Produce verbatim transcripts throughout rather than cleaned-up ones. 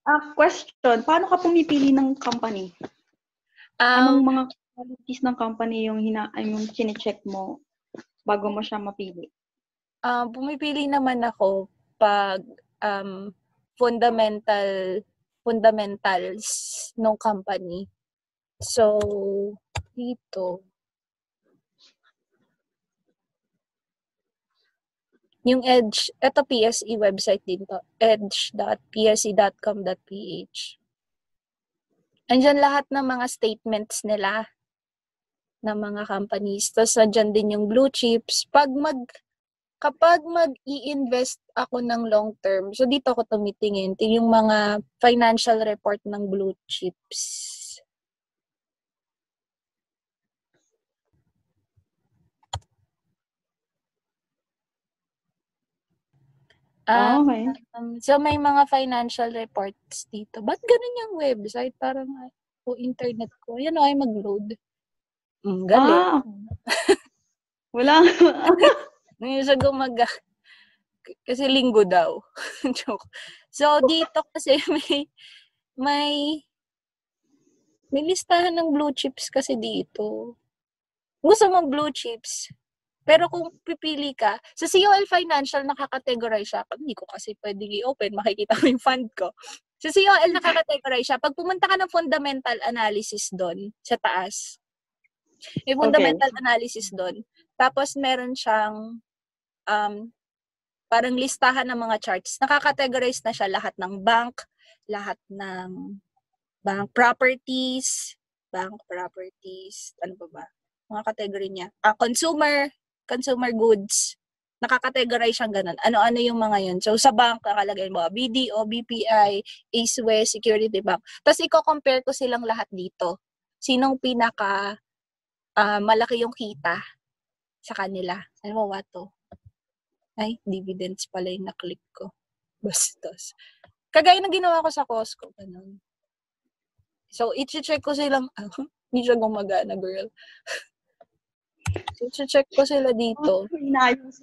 Ah, question, paano ka pumipili ng company? Anong Um, mga qualities ng company yung hina yung chine-check mo bago mo siya mapili? um, pumipili naman ako pag um, fundamental fundamentals ng company. So, dito, yung Edge, ito P S E website din to, edge dot p s e dot com dot p h. Andyan lahat ng mga statements nila ng mga companies. Tapos andyan din yung blue chips. Pag mag, kapag mag-i-invest ako ng long term, so dito ako tumitingin, yung mga financial report ng blue chips. Ah, Um, okay. um, so may mga financial reports dito. Ba't ganun yung website? Parang o internet ko. Yan o ay mag-load. Mm, galing. Ah, wala. Ngayon siya gumaga. Kasi linggo daw. Joke. So dito kasi may may may listahan ng blue chips kasi dito. Gusto mong blue chips? Pero kung pipili ka, sa C O L Financial nakakategorize siya. Hindi ko kasi pwedeng i-open, makikita mo yung fund ko. Sa C O L nakakategorize siya. Pag pumunta ka ng fundamental analysis doon, sa taas, may Okay. fundamental analysis doon. Tapos meron siyang um, parang listahan ng mga charts. Nakakategorize na siya lahat ng bank, lahat ng bank properties, bank properties, ano ba ba? Mga category niya. Ah, consumer, consumer goods. Nakakategorize siyang ganun. Ano-ano yung mga yun. So, sa bank, nakalagay mo, B D O, B P I, Ace West, Security Bank. Tapos, i-compare ko silang lahat dito. Sinong pinaka uh, malaki yung kita sa kanila. Ano ba to? Ay, dividends pala yung na-click ko. Bastos. Kagaya ng ginawa ko sa Costco. Ganun. So, i-check ko silang, ah, hindi siya gumagana, girl. So, i-check ko sila dito. Oh, inaayos.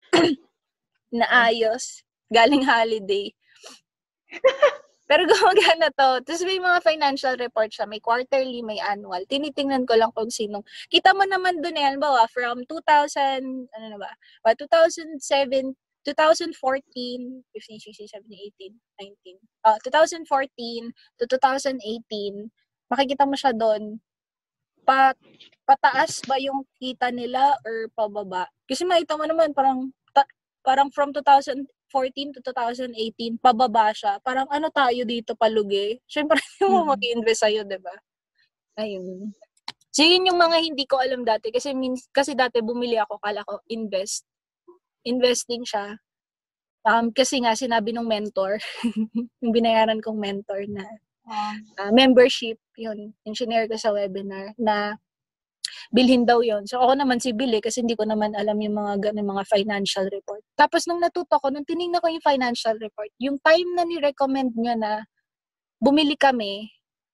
Naayos. Galing holiday. Pero gumagana to. Tapos may mga financial report siya. May quarterly, may annual. Tinitingnan ko lang kung sinong. Kita mo naman dun eh. Bawa, from two thousand, ano na ba? Uh, two thousand seven, twenty fourteen, fifteen, sixteen, seventeen, eighteen, nineteen. Uh, twenty fourteen to twenty eighteen. Makikita mo siya doon. Pa, pataas ba yung kita nila or pababa? Kasi makita mo naman parang ta, parang from twenty fourteen to twenty eighteen pababa siya. Parang ano tayo dito palugi? Syempre hindi mo Mm-hmm. mag-invest sa'yo, 'di ba? Ayun. So yun yung mga hindi ko alam dati kasi min, kasi dati bumili ako kala ko invest. Investing siya. Um, kasi nga sinabi ng mentor, yung binayaran kong mentor na uh, membership, yun, engineer ko sa webinar na bilhin daw yon. So ako naman si bili kasi hindi ko naman alam yung mga ganun mga financial report. Tapos nung natuto ko, nung tinignan ko yung financial report, yung time na ni-recommend niya na bumili kami,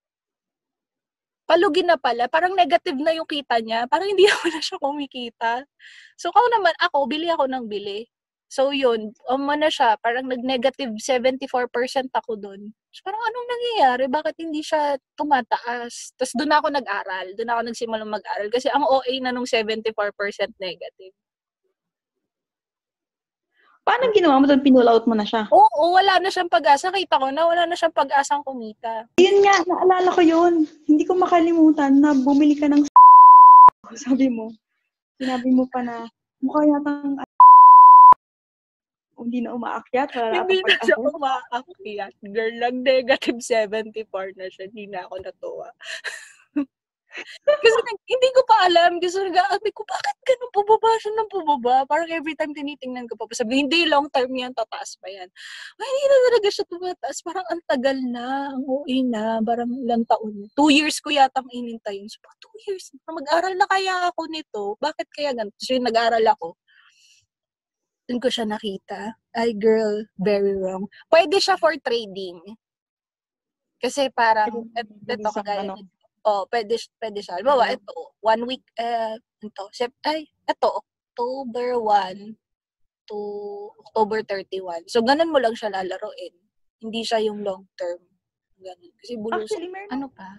palugi na pala, parang negative na yung kita niya, parang hindi naman na siya kumikita. So ako naman, ako, bili ako ng bili. So yun, um, na siya, parang nag-negative seventy-four percent ako doon. So parang anong nangyayari? Bakit hindi siya tumataas? Tapos doon ako nag-aral. Doon ako nagsimulang mag-aral. Kasi ang O A na nung seventy-four percent negative. Paano ginawa mo doon? Pinull out mo na siya? Oo, oo, wala na siyang pag-asa. Kita ko na wala na siyang pag-asang kumita. Yun nga, naalala ko yun. Hindi ko makalimutan na bumili ka ng sabi mo. Sinabi mo pa na mukha yatang hindi na umaakyat. Wala Hindi na siya pag-asa. umaakyat. Girl, nag-negative seventy-four na siya. Hindi na ako natuwa. Kasi hindi ko pa alam. Kasi nag-aabi ko, bakit ganun pababa siya ng pababa? Parang every time tinitingnan ko pa, sabi, hindi, long term yan, tataas pa yan. Ay, hindi na talaga siya tumataas. Parang ang tagal na, ang O A na, parang ilang taon. Two years ko yatang inintay yun. So, two years, mag-aral na kaya ako nito. Bakit kaya ganito? So, yung nag-aral ako, doon ko siya nakita. Ay, girl, very wrong. Pwede siya for trading. Kasi parang, et, eto kagaya Ano? nito. Oh, pwede, pwede siya. Bawa, ito, one week, eh, ito, sep, ay, ito, October first to October thirty-first. So, ganun mo lang siya lalaroin. Hindi siya yung long term. Ganun. Kasi bulusok. Actually, meron. Ano pa?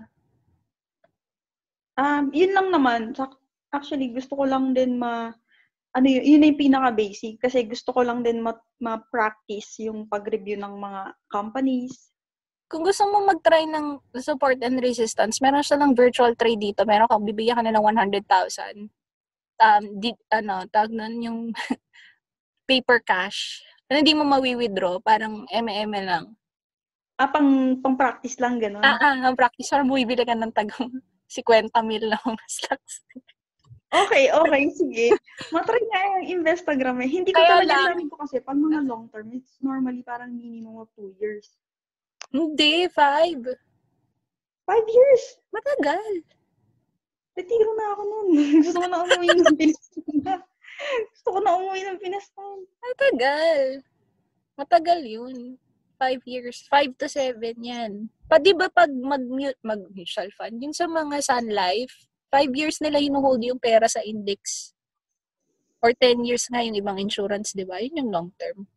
Um, yun lang naman. Actually, gusto ko lang din ma, ano yun, yun yung pinaka-basic. Kasi gusto ko lang din ma- ma-practice yung pag-review ng mga companies. Kung gusto mo mag-try ng support and resistance, meron siya ng virtual trade dito. Meron kang, bibigyan ka na ng one hundred thousand. Um, di, ano, tawag nun yung paper cash. Na hindi mo mawi-withdraw, parang M M lang. Ah, pang, pang-practice lang, gano'n? Ah, ah, ang practice. Parang bumibili ka ng tagang fifty mil na mga stocks. Okay, okay, sige. Matry nga yung Investagram eh. Hindi ko Kaya talaga lang, alam ko kasi pag mga long term, it's normally parang minimum of two years. Hindi, five. Five years? Matagal. Retiro na ako nun. Gusto ko na umuwi ng Pinas. Gusto ko na umuwi ng Pinas. Matagal. Matagal yun. Five years. Five to seven yan. Pa, di ba pag mag-mute, mag-mutual fund, yun sa mga Sun Life, five years nila hinuhold yung pera sa index. Or ten years nga yung ibang insurance, di ba? Yun yung long term.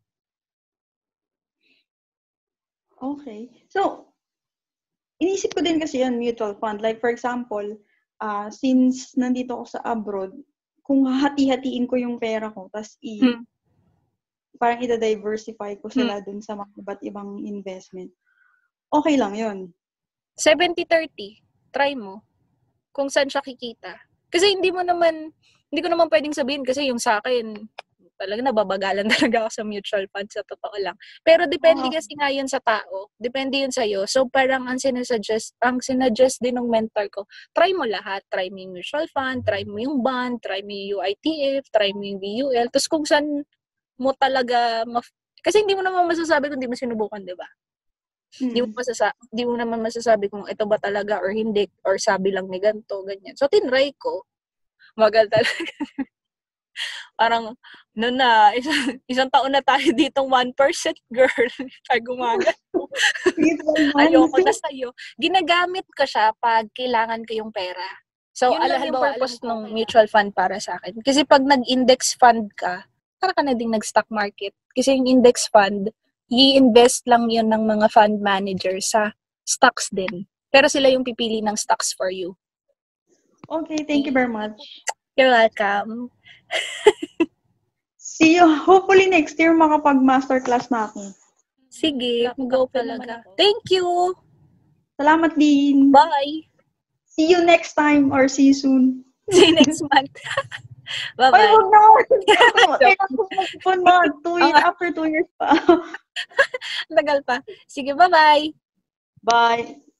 Okay. So, inisip ko din kasi yan, mutual fund. Like, for example, uh, since nandito ako sa abroad, kung hati-hatiin ko yung pera ko, tas i- hmm. parang ida-diversify ko sila hmm. dun sa mga iba't ibang investment, okay lang yun. seventy thirty. Try mo. Kung saan siya kikita. Kasi hindi mo naman, hindi ko naman pwedeng sabihin kasi yung sa akin, talaga nababagalan talaga ako sa mutual fund, sa totoo lang. Pero depende oh. kasi nga yun sa tao. Depende yun sa'yo. So parang ang sinasuggest, ang sinuggest din ng mentor ko, try mo lahat. Try mo yung mutual fund, try mo yung bond, try mo yung U I T F, try mo yung V U L. Tapos kung saan mo talaga, maf- kasi hindi mo naman masasabi kung hindi mo sinubukan, di ba? Hindi hmm. mo masasa- di mo naman masasabi kung ito ba talaga or hindi, or sabi lang ni ganito, ganyan. So tinry ko. Magal talaga. Parang, no na, isang, isang taon na tayo ditong one percent girl. Pag gumagat mo. Ayoko na sa'yo. Ginagamit ko siya pag kailangan ko yung pera. So, yun alam yung purpose ng mutual fund para sa akin. Kasi pag nag-index fund ka, para ka na din nag-stock market. Kasi yung index fund, i-invest lang yun ng mga fund manager sa stocks din. Pero sila yung pipili ng stocks for you. Okay, thank you very much. You're welcome. See you. Hopefully next year makapag-masterclass na ako. Sige, go talaga. Thank you. Salamat din. Bye. See you next time or see you soon. See you next month. Bye-bye. Ay, huwag na. Kailangan ko two years, after two years pa. Tagal pa. Sige, bye-bye. Bye.